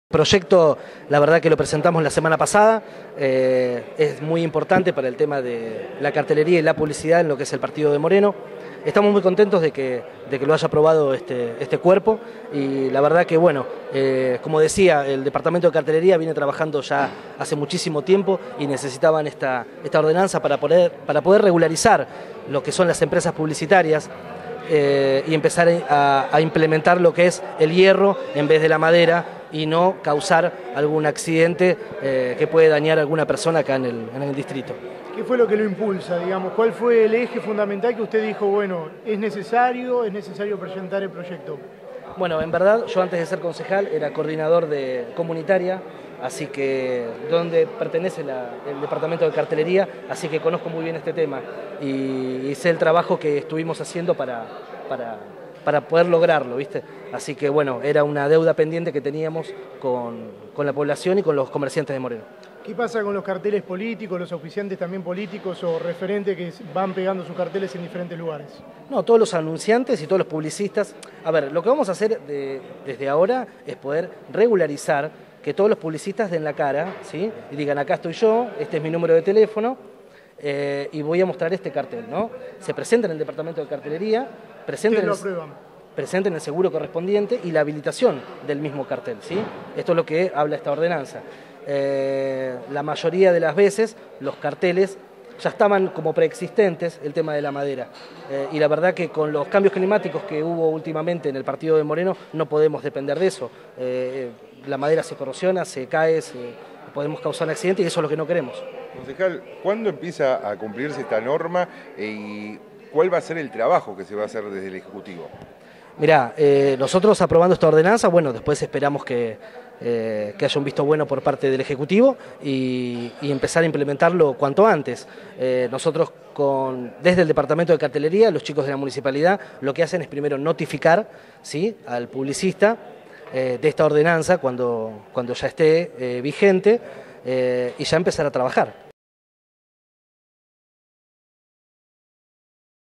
Proyecto, la verdad que lo presentamos la semana pasada, es muy importante para el tema de la cartelería y la publicidad en lo que es el partido de Moreno. Estamos muy contentos de que lo haya aprobado este cuerpo y la verdad que, bueno, como decía, el Departamento de Cartelería viene trabajando ya hace muchísimo tiempo y necesitaban esta ordenanza para poder regularizar lo que son las empresas publicitarias y empezar a implementar lo que es el hierro en vez de la madera y no causar algún accidente que puede dañar a alguna persona acá en el distrito. ¿Qué fue lo que lo impulsa, digamos? ¿Cuál fue el eje fundamental que usted dijo, bueno, es necesario presentar el proyecto? Bueno, en verdad, yo antes de ser concejal era coordinador de comunitaria, así que donde pertenece el departamento de cartelería, así que conozco muy bien este tema y sé el trabajo que estuvimos haciendo para poder lograrlo, ¿viste? Así que bueno, era una deuda pendiente que teníamos con la población y con los comerciantes de Moreno. ¿Qué pasa con los carteles políticos, los auspiciantes también políticos o referentes que van pegando sus carteles en diferentes lugares? No, todos los anunciantes y todos los publicistas. A ver, lo que vamos a hacer desde ahora es poder regularizar que todos los publicistas den la cara, ¿sí? Y digan, acá estoy yo, este es mi número de teléfono y voy a mostrar este cartel, ¿no? Se presenta en el departamento de cartelería, presenten el seguro correspondiente y la habilitación del mismo cartel, ¿sí? Esto es lo que habla esta ordenanza. La mayoría de las veces los carteles ya estaban como preexistentes, el tema de la madera, y la verdad que con los cambios climáticos que hubo últimamente en el partido de Moreno no podemos depender de eso. La madera se corrosiona, se cae, podemos causar un accidente y eso es lo que no queremos. Concejal, ¿cuándo empieza a cumplirse esta norma y cuál va a ser el trabajo que se va a hacer desde el Ejecutivo? Mirá, nosotros aprobando esta ordenanza, bueno, después esperamos que haya un visto bueno por parte del Ejecutivo y empezar a implementarlo cuanto antes. Nosotros desde el Departamento de Cartelería, los chicos de la Municipalidad, lo que hacen es primero notificar, ¿sí?, al publicista de esta ordenanza cuando ya esté vigente y ya empezar a trabajar.